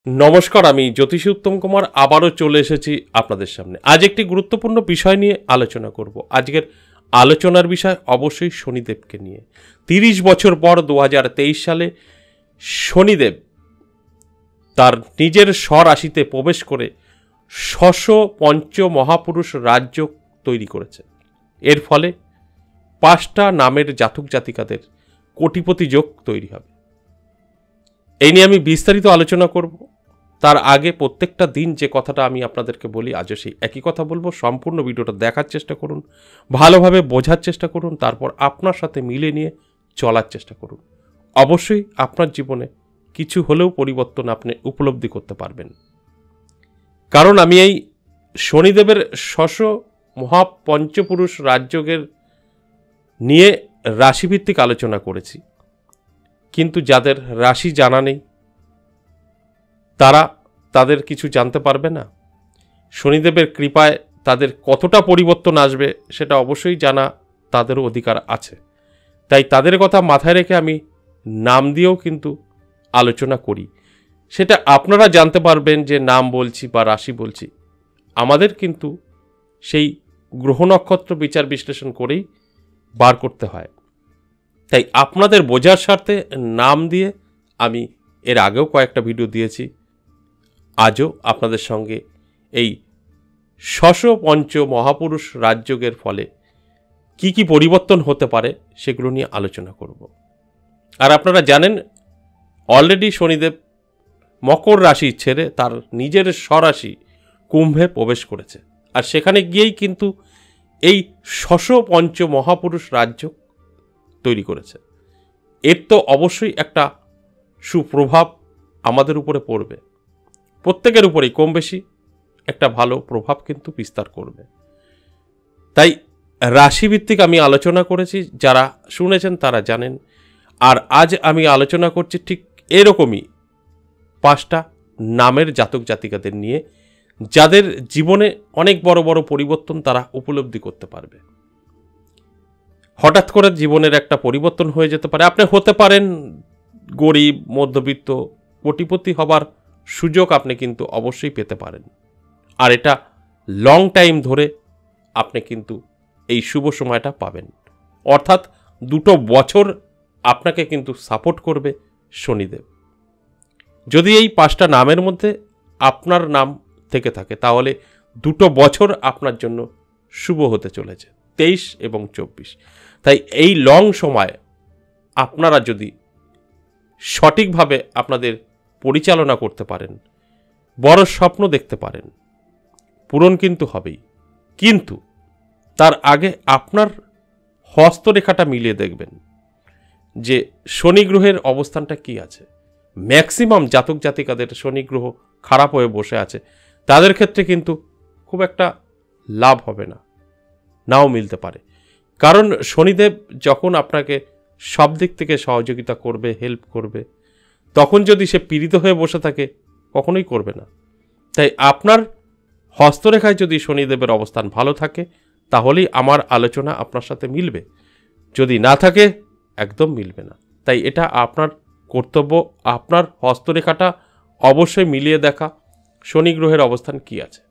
नमस्कार आमी ज्योतिषी उत्तम कुमार आबारो चले एसेছি আপনাদের সামনে। आज একটি গুরুত্বপূর্ণ বিষয় নিয়ে আলোচনা করব। আজকের আলোচনার বিষয় অবশ্যই শনিদেবকে নিয়ে। 30 বছর পর 2023 সালে শনিদেব তার নিজের স্বরাশিতে প্রবেশ করে ষষ্ঠ পঞ্চ মহাপুরুষ রাজ্য তৈরি করেছে। এর ফলে 5টা নামের জাতক জাতিকাদের কোটিপতি যোগ তৈরি হবে। এই নিয়ে আমি বিস্তারিত আলোচনা করব। তার আগে প্রত্যেকটা দিন যে কথাটা আমি আপনাদেরকে বলি আজও সেই একই কথা বলবো। সম্পূর্ণ ভিডিওটা দেখার চেষ্টা করুন, ভালোভাবে বোঝার চেষ্টা করুন, তারপর আপনার সাথে মিলে নিয়ে চলার চেষ্টা করুন। অবশ্যই আপনার জীবনে কিছু হলেও পরিবর্তন আপনি উপলব্ধি করতে পারবেন। কারণ আমি এই শনিদেবের ষষ্ঠ মহাপঞ্চপুরুষ রাজযোগের নিয়ে রাশিভিত্তিক আলোচনা করেছি, কিন্তু যাদের রাশি জানা নেই তারা তাদের কিছু জানতে পারবে না। শনিদেবের কৃপায় তাদের কতটা পরিবর্তন আসবে সেটা অবশ্যই জানা তাদেরও অধিকার আছে। তাই তাদের কথা মাথায় রেখে আমি নাম দিয়েও কিন্তু আলোচনা করি। সেটা আপনারা জানতে পারবেন যে নাম বলছি বা রাশি বলছি। আমাদের কিন্তু সেই গ্রহ নক্ষত্র বিচার বিশ্লেষণ করেই বার করতে হয়। তাই আপনাদের বোঝার স্বার্থে নাম দিয়ে আমি এর আগেও কয়েকটা ভিডিও দিয়েছি। আজও আপনাদের সঙ্গে এই ষষ্ঠ পঞ্চ মহাপুরুষ রাজযোগের ফলে কি কি পরিবর্তন হতে পারে সেগুলো নিয়ে আলোচনা করব। আর আপনারা জানেন অলরেডি শনিদেব মকর রাশি ছেড়ে তার নিজের স্বরাশি কুম্ভে প্রবেশ করেছে। আর সেখানে গিয়েই কিন্তু এই ষষ্ঠ পঞ্চ মহাপুরুষ রাজযোগ তৈরি করেছে। এর তো অবশ্যই একটা সুপ্রভাব আমাদের উপরে পড়বে, প্রত্যেকের উপরেই কম বেশি একটা ভালো প্রভাব কিন্তু বিস্তার করবে। তাই রাশিভিত্তিক আমি আলোচনা করেছি, যারা শুনেছেন তারা জানেন। আর আজ আমি আলোচনা করছি ঠিক এরকমই 5টা নামের জাতক জাতিকাদের নিয়ে, যাদের জীবনে অনেক বড় বড় পরিবর্তন তারা উপলব্ধি করতে পারবে। হঠাৎ করে জীবনের একটা পরিবর্তন হয়ে যেতে পারে। আপনি হতে পারেন গরিব, মধ্যবিত্ত, কোটিপতি হবার সুযোগ আপনি কিন্তু অবশ্যই পেতে পারেন। আর এটা লং টাইম ধরে আপনি কিন্তু এই শুভ সময়টা পাবেন। অর্থাৎ 2 বছর আপনাকে কিন্তু সাপোর্ট করবে শনিদেব। যদি এই 5টা নামের মধ্যে আপনার নাম থেকে থাকে তাহলে 2 বছর আপনার জন্য শুভ হতে চলেছে, 23 এবং 24। তাই এই লং সময় আপনারা যদি সঠিকভাবে আপনাদের পরিচালনা করতে পারেন, বড় স্বপ্ন দেখতে পারেন, পূরণ কিন্তু হবেই। কিন্তু তার আগে আপনার হস্তরেখাটা মিলিয়ে দেখবেন যে শনি গ্রহের অবস্থানটা কি আছে। ম্যাক্সিমাম জাতক জাতিকাদের শনি গ্রহ খারাপ হয়ে বসে আছে, তাদের ক্ষেত্রে কিন্তু খুব একটা লাভ হবে না, নাও মিলতে পারে। কারণ শনিদেব যখন আপনাকে সব দিক থেকে সহযোগিতা করবে, হেল্প করবে, তখন যদি সে পীড়িত হয়ে বসে থাকে কখনোই করবে না। তাই আপনার হস্তরেখায় যদি শনিদেবের অবস্থান ভালো থাকে তাহলেই আমার আলোচনা আপনার সাথে মিলবে, যদি না থাকে একদম মিলবে না। তাই এটা আপনার কর্তব্য, আপনার হস্তরেখাটা অবশ্যই মিলিয়ে দেখা শনি গ্রহের অবস্থান কি আছে।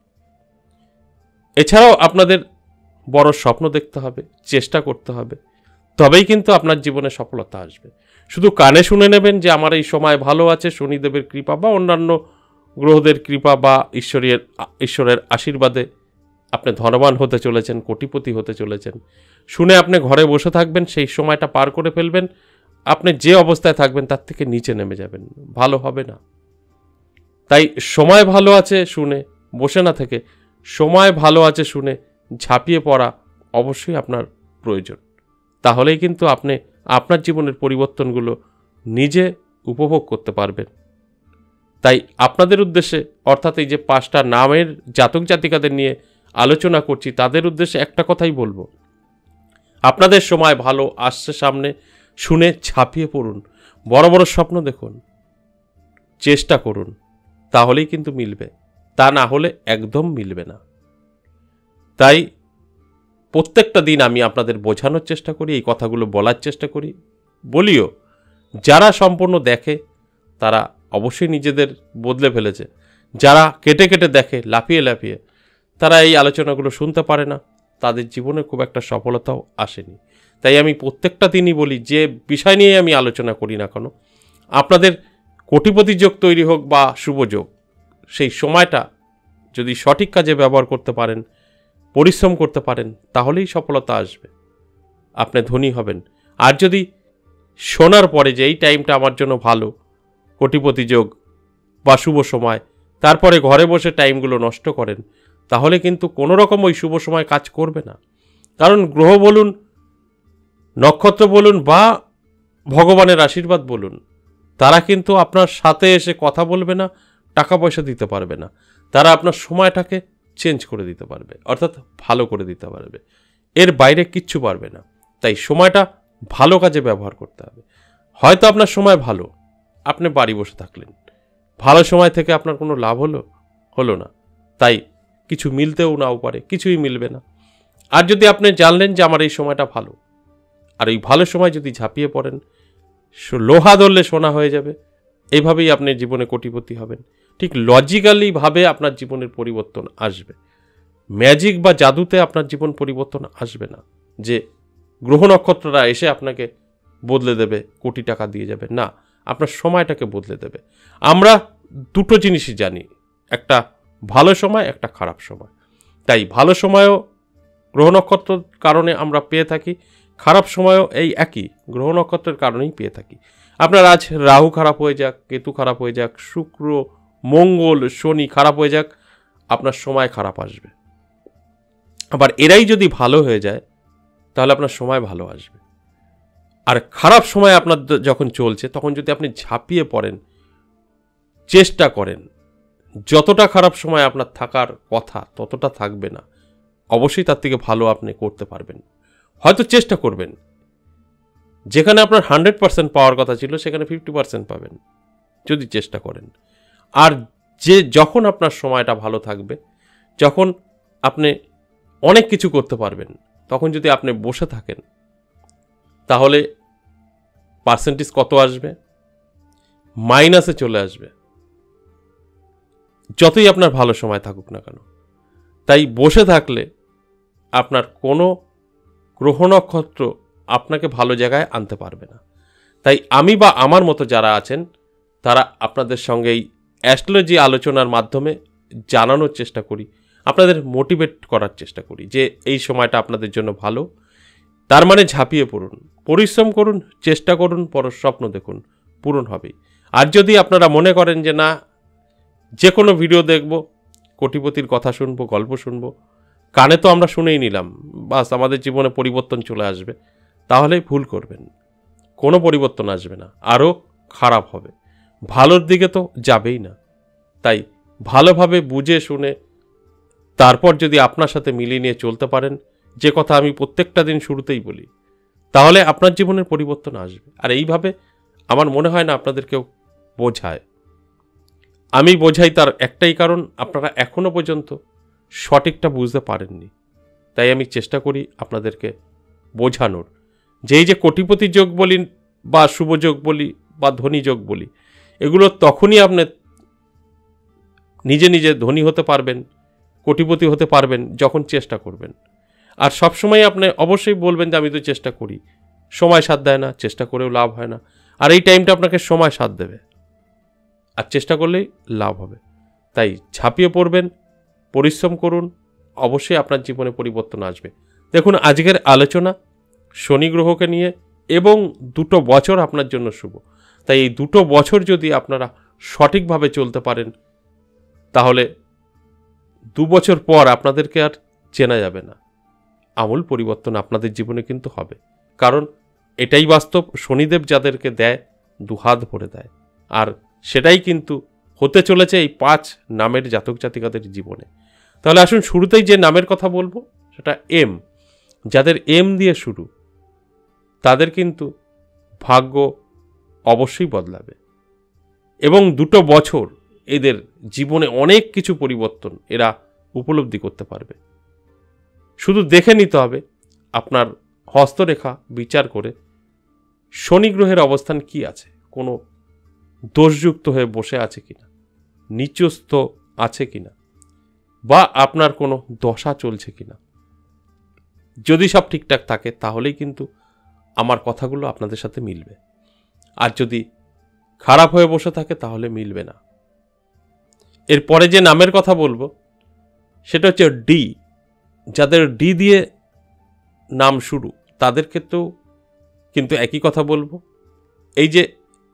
এছাড়াও আপনাদের বড় স্বপ্ন দেখতে হবে, চেষ্টা করতে হবে, তবেই কিন্তু আপনার জীবনে সফলতা আসবে। শুধু কানে শুনে নেবেন যে আমার এই সময় ভালো আছে, শনিদেবের কৃপা বা অন্যান্য গ্রহদের কৃপা বা ঈশ্বরের আশীর্বাদে আপনি ধনবান হতে চলেছেন, কোটিপতি হতে চলেছেন, শুনে আপনি ঘরে বসে থাকবেন, সেই সময়টা পার করে ফেলবেন, আপনি যে অবস্থায় থাকবেন তার থেকে নিচে নেমে যাবেন, ভালো হবে না। তাই সময় ভালো আছে শুনে বসে না থেকে সময় ভালো আছে শুনে ঝাঁপিয়ে পড়া অবশ্যই আপনার প্রয়োজন। তাহলেই কিন্তু আপনি আপনার জীবনের পরিবর্তনগুলো নিজে উপভোগ করতে পারবেন। তাই আপনাদের উদ্দেশ্যে, অর্থাৎ এই যে 5টা নামের জাতক জাতিকাদের নিয়ে আলোচনা করছি, তাদের উদ্দেশ্যে একটা কথাই বলবো, আপনাদের সময় ভালো আসছে সামনে, শুনে ঝাঁপিয়ে পড়ুন, বড় বড় স্বপ্ন দেখুন, চেষ্টা করুন, তাহলেই কিন্তু মিলবে, তা না হলে একদম মিলবে না। তাই প্রত্যেকটা দিন আমি আপনাদের বোঝানোর চেষ্টা করি, এই কথাগুলো বলার চেষ্টা করি, বলিও। যারা সম্পূর্ণ দেখে তারা অবশ্যই নিজেদের বদলে ফেলেছে। যারা কেটে কেটে দেখে, লাফিয়ে লাফিয়ে, তারা এই আলোচনাগুলো শুনতে পারে না, তাদের জীবনে খুব একটা সফলতাও আসেনি। তাই আমি প্রত্যেকটা দিনই বলি, যে বিষয় নিয়ে আমি আলোচনা করি না কেন, আপনাদের কোটিপতি যোগ তৈরি হোক বা শুভ যোগ, সেই সময়টা যদি সঠিক কাজে ব্যবহার করতে পারেন, পরিশ্রম করতে পারেন, তাহলেই সফলতা আসবে, আপনি ধনী হবেন। আর যদি শোনার পরে যে এই টাইমটা আমার জন্য ভালো, কোটিপতি যোগ বা শুভ সময়, তারপরে ঘরে বসে টাইমগুলো নষ্ট করেন, তাহলে কিন্তু কোনো রকম ওই শুভ সময় কাজ করবে না। কারণ গ্রহ বলুন, নক্ষত্র বলুন বা ভগবানের আশীর্বাদ বলুন, তারা কিন্তু আপনার সাথে এসে কথা বলবে না, টাকা পয়সা দিতে পারবে না। তারা আপনার সময়টাকে চেঞ্জ করে দিতে পারবে, অর্থাৎ ভালো করে দিতে পারবে, এর বাইরে কিচ্ছু পারবে না। তাই সময়টা ভালো কাজে ব্যবহার করতে হবে। হয়তো আপনার সময় ভালো, আপনি বাড়ি বসে থাকলেন, ভালো সময় থেকে আপনার কোনো লাভ হলো না, তাই কিছু মিলতেও নাও পারে, কিছুই মিলবে না। আর যদি আপনি জানলেন যে আমার এই সময়টা ভালো, আর এই ভালো সময় যদি ঝাঁপিয়ে পড়েন, লোহা ধরলে সোনা হয়ে যাবে, এইভাবেই আপনি জীবনে কোটিপতি হবেন। ঠিক লজিক্যালি ভাবে আপনার জীবনের পরিবর্তন আসবে। ম্যাজিক বা জাদুতে আপনার জীবন পরিবর্তন আসবে না, যে গ্রহ নক্ষত্ররা এসে আপনাকে বদলে দেবে, কোটি টাকা দিয়ে যাবে, না, আপনার সময়টাকে বদলে দেবে। আমরা দুটো জিনিসই জানি, একটা ভালো সময়, একটা খারাপ সময়। তাই ভালো সময়ও গ্রহ নক্ষত্রের কারণে আমরা পেয়ে থাকি, খারাপ সময়ও এই একই গ্রহ নক্ষত্রের কারণেই পেয়ে থাকি। আপনার আজ রাহু খারাপ হয়ে যাক, কেতু খারাপ হয়ে যাক, শুক্র, মঙ্গল, শনি খারাপ হয়ে যাক, আপনার সময় খারাপ আসবে। আবার এরাই যদি ভালো হয়ে যায়, তাহলে আপনার সময় ভালো আসবে। আর খারাপ সময় আপনার যখন চলছে, তখন যদি আপনি ঝাঁপিয়ে পড়েন, চেষ্টা করেন, যতটা খারাপ সময় আপনার থাকার কথা ততটা থাকবে না, অবশ্যই তার থেকে ভালো আপনি করতে পারবেন। হয়তো চেষ্টা করবেন, যেখানে আপনার 100% পাওয়ার কথা ছিল সেখানে 50% পাবেন যদি চেষ্টা করেন। আর যখন আপনার সময়টা ভালো থাকবে, যখন আপনি অনেক কিছু করতে পারবেন, তখন যদি আপনি বসে থাকেন, তাহলে পার্সেন্টেজ কত আসবে? মাইনাসে চলে আসবে, যতই আপনার ভালো সময় থাকুক না কেন। তাই বসে থাকলে আপনার কোনো গ্রহ নক্ষত্র আপনাকে ভালো জায়গায় আনতে পারবে না। তাই আমি বা আমার মতো যারা আছেন, তারা আপনাদের সঙ্গে এই অ্যাস্ট্রোলজি আলোচনার মাধ্যমে জানানোর চেষ্টা করি, আপনাদের মোটিভেট করার চেষ্টা করি যে এই সময়টা আপনাদের জন্য ভালো। তার মানে ঝাঁপিয়ে পড়ুন, পরিশ্রম করুন, চেষ্টা করুন, বড় স্বপ্ন দেখুন, পূরণ হবেই। আর যদি আপনারা মনে করেন যে না, যে কোনো ভিডিও দেখব, কোটিপতির কথা শুনবো, গল্প শুনবো, কানে তো আমরা শুনেই নিলাম, বাস আমাদের জীবনে পরিবর্তন চলে আসবে, তাহলে ভুল করবেন। কোনো পরিবর্তন আসবে না, আরও খারাপ হবে, ভালোর দিকে তো যাবেই না। তাই ভালোভাবে বুঝে শুনে তারপর যদি আপনার সাথে মিলিয়ে নিয়ে চলতে পারেন, যে কথা আমি প্রত্যেকটা দিন শুরুতেই বলি, তাহলে আপনার জীবনের পরিবর্তন আসবে। আর এইভাবে আমার মনে হয় না আপনাদের কেউ বোঝায়। আমি বোঝাই তার একটাই কারণ, আপনারা এখনো পর্যন্ত সঠিকটা বুঝতে পারেননি। তাই আমি চেষ্টা করি আপনাদেরকে বোঝানোর, যে এই যে কোটিপতি যোগ বলি বা শুভ যোগ বলি বা ধনী যোগ বলি, এগুলো তখনই আপনি নিজে নিজে ধনী হতে পারবেন, কোটিপতি হতে পারবেন যখন চেষ্টা করবেন। আর সবসময় আপনি অবশ্যই বলবেন যে আমি তো চেষ্টা করি, সময় সাথ দেয় না, চেষ্টা করেও লাভ হয় না। আর এই টাইমটা আপনাকে সময় সাথ দেবে, আর চেষ্টা করলেই লাভ হবে। তাই ঝাঁপিয়ে পড়বেন, পরিশ্রম করুন, অবশ্যই আপনার জীবনে পরিবর্তন আসবে। দেখুন, আজকের আলোচনা শনি গ্রহকে নিয়ে, এবং 2 বছর আপনার জন্য শুভ। তাই এই 2 বছর যদি আপনারা সঠিকভাবে চলতে পারেন, তাহলে 2 বছর পর আপনাদেরকে আর চেনা যাবে না। আমূল পরিবর্তন আপনাদের জীবনে কিন্তু হবে, কারণ এটাই বাস্তব। শনিদেব যাদেরকে দেয়, 2 হাত ভরে দেয়, আর সেটাই কিন্তু হতে চলেছে এই 5 নামের জাতক জাতিকাদের জীবনে। তাহলে আসুন শুরুতেই যে নামের কথা বলবো, সেটা এম। যাদের এম দিয়ে শুরু, তাদের কিন্তু ভাগ্য অবশ্যই বদলাবে, এবং 2 বছর এদের জীবনে অনেক কিছু পরিবর্তন এরা উপলব্ধি করতে পারবে। শুধু দেখে নিতে হবে আপনার হস্তরেখা বিচার করে শনি গ্রহের অবস্থান কি আছে, কোনো দোষযুক্ত হয়ে বসে আছে কিনা, নিচস্থ আছে কিনা, বা আপনার কোনো দশা চলছে কিনা। যদি সব ঠিকঠাক থাকে তাহলেই কিন্তু আমার কথাগুলো আপনাদের সাথে মিলবে, আর যদি খারাপ হয়ে বসে থাকে তাহলে মিলবে না। এরপরে যে নামের কথা বলবো সেটা হচ্ছে ডি। যাদের ডি দিয়ে নাম শুরু তাদের ক্ষেত্রেও কিন্তু একই কথা বলবো। এই যে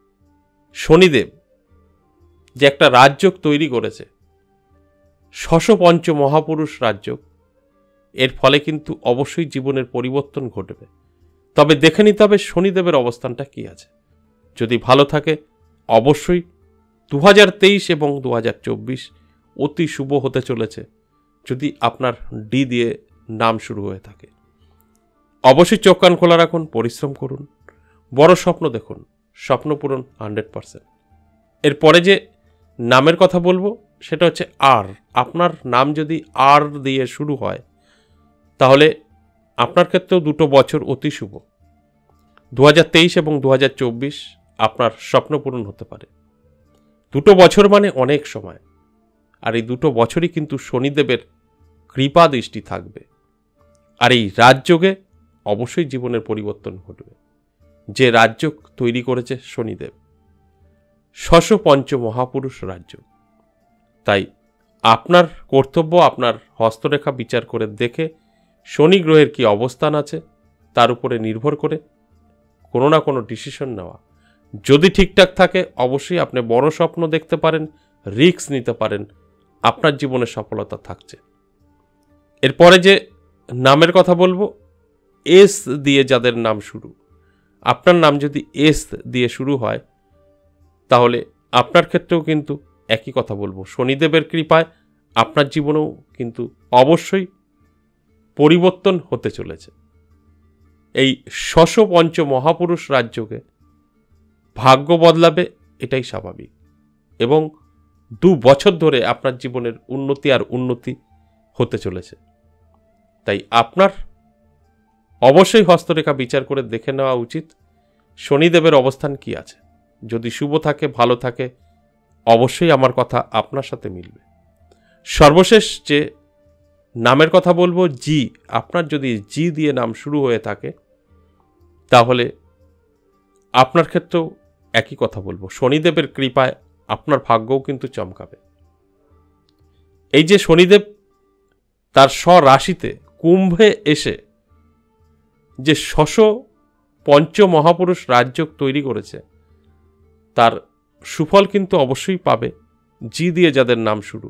শনিদেব যে একটা রাজযোগ তৈরি করেছে, পঞ্চ মহাপুরুষ রাজযোগ, এর ফলে কিন্তু অবশ্যই জীবনের পরিবর্তন ঘটবে। তবে দেখে নিতে হবে শনিদেবের অবস্থানটা কি আছে। যদি ভালো থাকে অবশ্যই 2023 এবং 2024 অতি শুভ হতে চলেছে, যদি আপনার ডি দিয়ে নাম শুরু হয়ে থাকে। অবশ্যই চোখ কান খোলা রাখুন, পরিশ্রম করুন, বড় স্বপ্ন দেখুন, স্বপ্ন পূরণ 100%। এরপরে যে নামের কথা বলবো সেটা হচ্ছে আর। আপনার নাম যদি আর দিয়ে শুরু হয় তাহলে আপনার ক্ষেত্রেও 2 বছর অতি শুভ। 2023 এবং 2024 আপনার স্বপ্ন পূরণ হতে পারে। 2 বছর মানে অনেক সময়, আর এই 2 বছরই কিন্তু শনিদেবের কৃপা দৃষ্টি থাকবে। আর এই রাজযোগে অবশ্যই জীবনের পরিবর্তন ঘটবে। যে রাজযোগ তৈরি করেছে শনিদেব, পঞ্চ মহাপুরুষ রাজযোগ। তাই আপনার কর্তব্য আপনার হস্তরেখা বিচার করে দেখে শনি গ্রহের কি অবস্থান আছে তার উপরে নির্ভর করে কোনো না কোনো ডিসিশন নেওয়া। যদি ঠিকঠাক থাকে অবশ্যই আপনি বড় স্বপ্ন দেখতে পারেন, রিস্ক নিতে পারেন, আপনার জীবনে সফলতা থাকছে। এরপরে যে নামের কথা বলবো, এস দিয়ে যাদের নাম শুরু, আপনার নাম যদি এস দিয়ে শুরু হয় তাহলে আপনার ক্ষেত্রেও কিন্তু একই কথা বলবো। শনিদেবের কৃপায় আপনার জীবনেও কিন্তু অবশ্যই পরিবর্তন হতে চলেছে। এই পঞ্চ মহাপুরুষ রাজযোগে ভাগ্য বদলাবে, এটাই স্বাভাবিক, এবং 2 বছর ধরে আপনার জীবনের উন্নতি আর উন্নতি হতে চলেছে। তাই আপনার অবশ্যই হস্তরেখা বিচার করে দেখে নেওয়া উচিত শনিদেবের অবস্থান কি আছে। যদি শুভ থাকে, ভালো থাকে, অবশ্যই আমার কথা আপনার সাথে মিলবে। সর্বশেষ যে নামের কথা বলবো, জি। আপনার যদি জি দিয়ে নাম শুরু হয়ে থাকে তাহলে আপনার ক্ষেত্রেও একই কথা বলবো, শনিদেবের কৃপায় আপনার ভাগ্যও কিন্তু চমকাবে। এই যে শনিদেব তার স্বরাশিতে কুম্ভে এসে যে পঞ্চ মহাপুরুষ রাজযোগ তৈরি করেছে তার সুফল কিন্তু অবশ্যই পাবে জি দিয়ে যাদের নাম শুরু।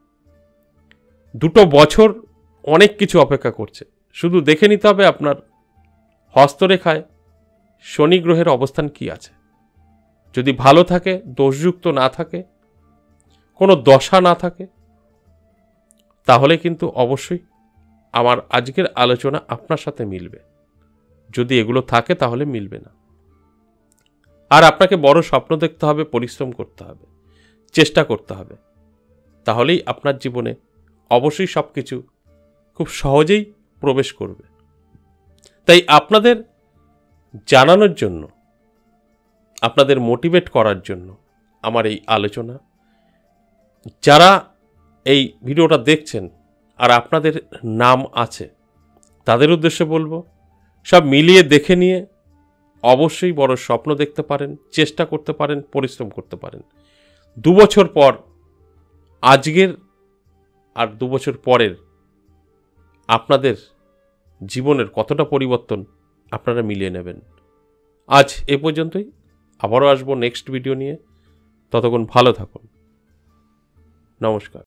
2 বছর অনেক কিছু অপেক্ষা করছে, শুধু দেখে নিতে হবে আপনার হস্তরেখায় শনি গ্রহের অবস্থান কি আছে। যদি ভালো থাকে, দোষযুক্ত না থাকে, কোনো দশা না থাকে, তাহলে কিন্তু অবশ্যই আমার আজকের আলোচনা আপনার সাথে মিলবে। যদি এগুলো থাকে তাহলে মিলবে না। আর আপনাকে বড় স্বপ্ন দেখতে হবে, পরিশ্রম করতে হবে, চেষ্টা করতে হবে, তাহলেই আপনার জীবনে অবশ্যই সব কিছু খুব সহজেই প্রবেশ করবে। তাই আপনাদের জানানোর জন্য, আপনাদের মোটিভেট করার জন্য আমার এই আলোচনা। যারা এই ভিডিওটা দেখছেন আর আপনাদের নাম আছে তাদের উদ্দেশ্যে বলবো, সব মিলিয়ে দেখে নিয়ে অবশ্যই বড় স্বপ্ন দেখতে পারেন, চেষ্টা করতে পারেন, পরিশ্রম করতে পারেন। 2 বছর পর আজকের আর 2 বছর পরের আপনাদের জীবনের কতটা পরিবর্তন আপনারা মিলিয়ে নেবেন। আজ এ পর্যন্তই, আবারও আসবো নেক্সট ভিডিও নিয়ে। ততক্ষণ ভালো থাকুন। নমস্কার।